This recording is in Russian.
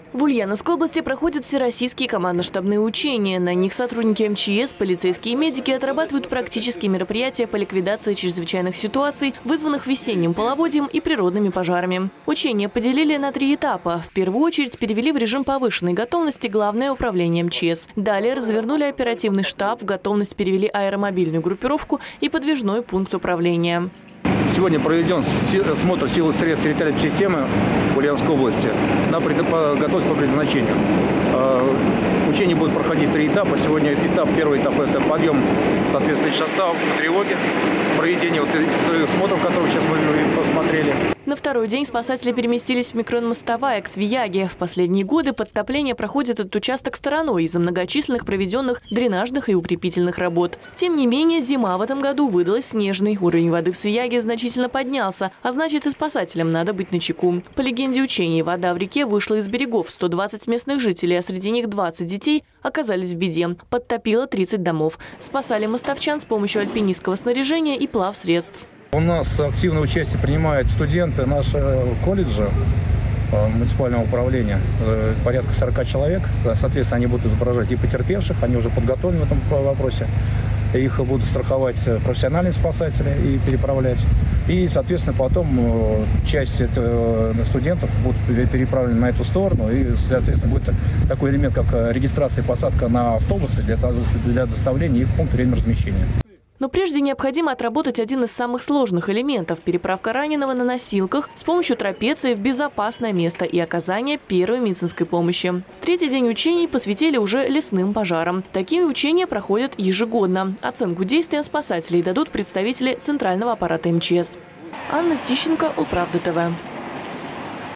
В Ульяновской области проходят всероссийские командно-штабные учения. На них сотрудники МЧС, полицейские и медики отрабатывают практические мероприятия по ликвидации чрезвычайных ситуаций, вызванных весенним половодьем и природными пожарами. Учения поделили на 3 этапа. В первую очередь перевели в режим повышенной готовности Главное управление МЧС. Далее развернули оперативный штаб, в готовность перевели аэромобильную группировку и подвижной пункт управления. Сегодня проведен смотр сил и средств территориальной системы в Ульяновской области на готовность по предназначению. Учения будут проходить в 3 этапа. Сегодня первый этап – это подъем соответствующего состава по тревоге, проведение смотров, которые сейчас мы посмотрели. На второй день спасатели переместились в микрорайон Мостовая к Свияге. В последние годы подтопление проходит этот участок стороной из-за многочисленных проведенных дренажных и укрепительных работ. Тем не менее, зима в этом году выдалась снежной. Уровень воды в Свияге значительно поднялся, а значит, и спасателям надо быть начеку. По легенде учений, вода в реке вышла из берегов. 120 местных жителей, а среди них 20 детей, оказались в беде. Подтопило 30 домов. Спасали мостовчан с помощью альпинистского снаряжения и плавсредств. У нас активное участие принимают студенты нашего колледжа муниципального управления. Порядка 40 человек. Соответственно, они будут изображать и потерпевших, они уже подготовлены в этом вопросе. Их будут страховать профессиональные спасатели и переправлять. И, соответственно, потом часть студентов будут переправлены на эту сторону. И, соответственно, будет такой элемент, как регистрация и посадка на автобусы для доставления их в пункт временного размещения. Но прежде необходимо отработать один из самых сложных элементов – переправка раненого на носилках с помощью трапеции в безопасное место и оказание первой медицинской помощи. 3-й день учений посвятили уже лесным пожарам. Такие учения проходят ежегодно. Оценку действиям спасателей дадут представители Центрального аппарата МЧС. Анна Тищенко, Улправда ТВ.